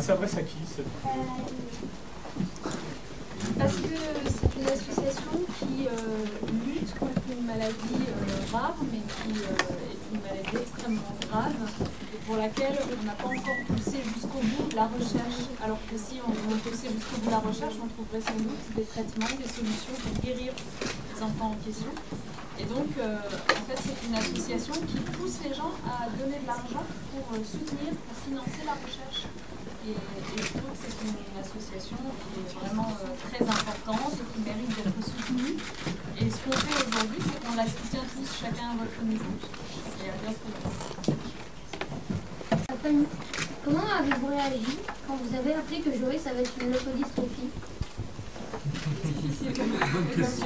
s'adresse à qui cette... Parce que c'est une association qui lutte contre une maladie rare, mais qui est une maladie extrêmement grave, et pour laquelle on n'a pas encore poussé jusqu'au bout de la recherche. Alors que si on poussait jusqu'au bout de la recherche, on trouverait sans doute des traitements, des solutions pour guérir les enfants en question. Et donc, en fait, c'est une association qui pousse les gens à donner de l'argent pour soutenir, pour financer la recherche. Et je trouve que c'est une association qui est vraiment très importante et qui mérite d'être soutenue. Et ce qu'on fait aujourd'hui, c'est qu'on la soutient tous, chacun à votre niveau. Et à bientôt. Comment avez-vous réagi quand vous avez appris que Joris avait une leucodystrophie? Difficile comme question.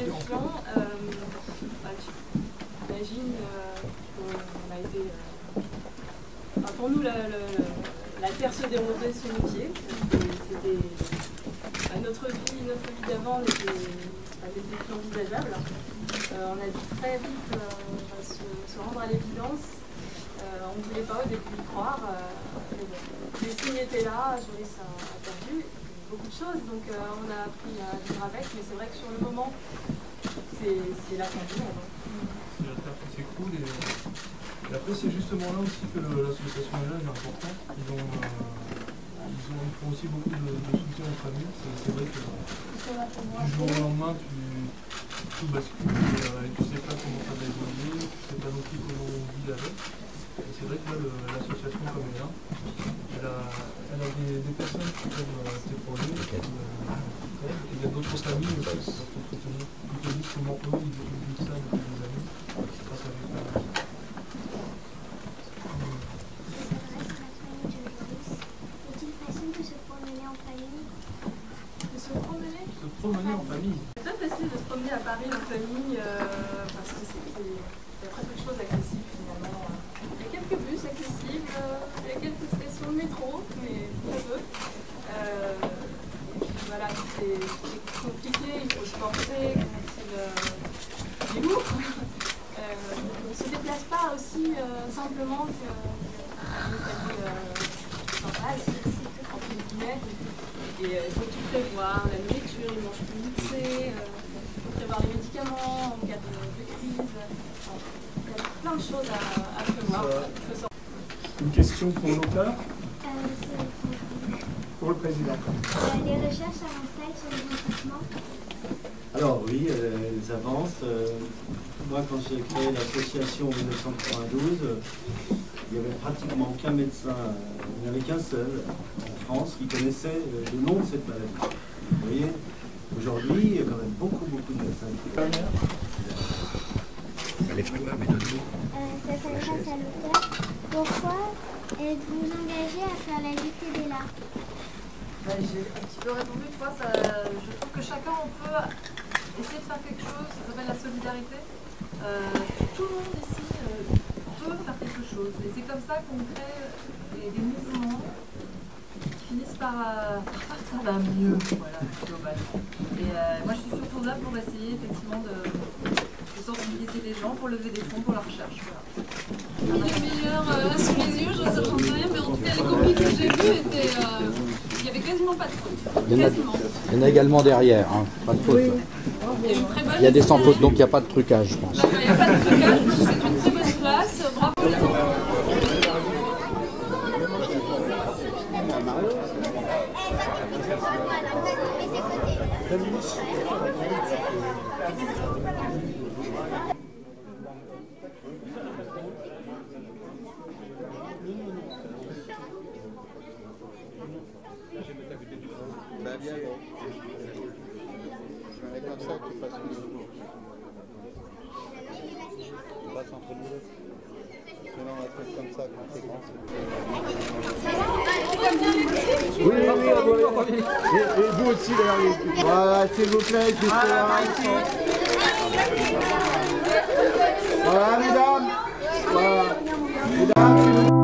J'imagine qu'on a été... Enfin, pour nous, la terre se déroulait sous nos pieds. C'était notre vie d'avant n'était plus envisageable. On a dû très vite se rendre à l'évidence. On ne voulait pas au début y croire. Les signes étaient là, Joris a perdu beaucoup de choses, donc on a appris à vivre avec, mais c'est vrai que sur le moment, c'est la fin du monde. C'est cool. Et après, c'est justement là aussi que l'association est là, est importante. Ils font aussi beaucoup de soutien aux familles. C'est vrai que du jour au lendemain, tout bascule et tu ne sais pas comment ça va évoluer, tu ne sais pas non plus comment on vit avec. Et c'est vrai que là, l'association comme elle est là, elle a des personnes qui peuvent t'épauler, et il y a d'autres familles aussi qui peuvent te soutenir, qui te disent comment eux ils vivent ça depuis des années. Ça fait pas. Promener en famille. C'est pas facile de se promener à Paris en famille parce que il y a très peu de choses accessibles finalement. Il y a quelques bus accessibles, il y a quelques stations de métro, mais très peu. Voilà, c'est compliqué, il faut se porter, il est lourd. On ne se déplace pas aussi simplement qu'une famille normale, entre guillemets. Et il faut tout prévoir, la nourriture, les manges plus mixés, il faut prévoir les médicaments en cas de crise. Il y a plein de choses à prévoir. Une question pour l'auteur? Pour le président. Les recherches avancent-elles sur les bons traitements? Alors oui, elles avancent. Moi, quand j'ai créé l'association en 1992, il n'y avait pratiquement aucun médecin, il n'y en avait qu'un seul en France qui connaissait le nom de cette maladie. Vous voyez, aujourd'hui, il y a quand même beaucoup de médecins qui connaissent. Ça s'adresse à l'auteur. Pourquoi êtes-vous engagé à faire la lutte des larmes? J'ai un petit peu répondu, tu vois, je trouve que chacun on peut essayer de faire quelque chose, ça s'appelle la solidarité. Tout le monde ici peut faire quelque chose. Et c'est comme ça qu'on crée des mouvements qui finissent par faire que ça va mieux, voilà, globalement. Et moi je suis surtout là pour essayer effectivement de sensibiliser les gens, pour lever des fonds pour la recherche. Voilà. Les meilleurs sous les yeux, j'en sais rien, mais en tout cas les copies que j'ai vues étaient... il n'y avait quasiment pas de faute. Il y en a également derrière, hein. Pas de faute. Il y a des sans faute, donc il n'y a pas de trucage, je pense. Il n'y a pas de trucage, c'est une très bonne place. Bravo. Bien, c'est comme ça que tu passes tu passes entre nous deux. Sinon, on va faire comme ça quand c'est grand. Oui, et vous aussi, d'ailleurs. Voilà, s'il vous plaît, juste là. Voilà, mesdames. Voilà. Mesdames.